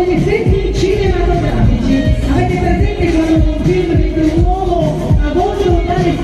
degli effetti cinematografici. Avete presente quando un film